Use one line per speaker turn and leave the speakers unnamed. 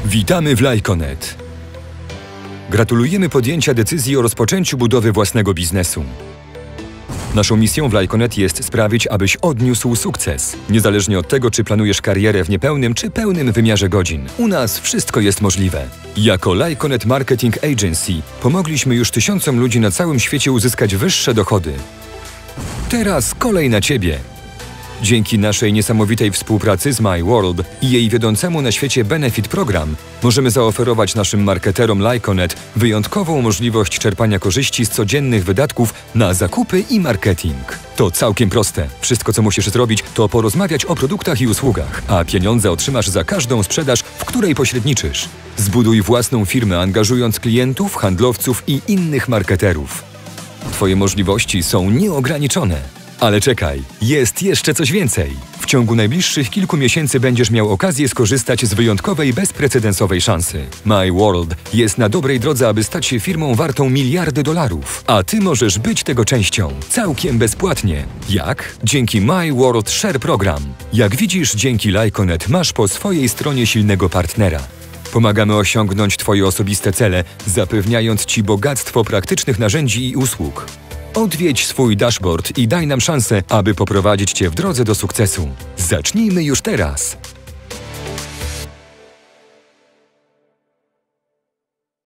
Witamy w Lyconet. Gratulujemy podjęcia decyzji o rozpoczęciu budowy własnego biznesu. Naszą misją w Lyconet jest sprawić, abyś odniósł sukces. Niezależnie od tego, czy planujesz karierę w niepełnym czy pełnym wymiarze godzin. U nas wszystko jest możliwe. Jako Lyconet Marketing Agency pomogliśmy już tysiącom ludzi na całym świecie uzyskać wyższe dochody. Teraz kolej na Ciebie. Dzięki naszej niesamowitej współpracy z My World i jej wiodącemu na świecie Benefit Program możemy zaoferować naszym marketerom Lyconet wyjątkową możliwość czerpania korzyści z codziennych wydatków na zakupy i marketing. To całkiem proste. Wszystko, co musisz zrobić, to porozmawiać o produktach i usługach, a pieniądze otrzymasz za każdą sprzedaż, w której pośredniczysz. Zbuduj własną firmę, angażując klientów, handlowców i innych marketerów. Twoje możliwości są nieograniczone. Ale czekaj, jest jeszcze coś więcej. W ciągu najbliższych kilku miesięcy będziesz miał okazję skorzystać z wyjątkowej, bezprecedensowej szansy. My World jest na dobrej drodze, aby stać się firmą wartą miliardy dolarów. A Ty możesz być tego częścią. Całkiem bezpłatnie. Jak? Dzięki My World Share Program. Jak widzisz, dzięki Lyconet masz po swojej stronie silnego partnera. Pomagamy osiągnąć Twoje osobiste cele, zapewniając Ci bogactwo praktycznych narzędzi i usług. Odwiedź swój dashboard i daj nam szansę, aby poprowadzić Cię w drodze do sukcesu. Zacznijmy już teraz!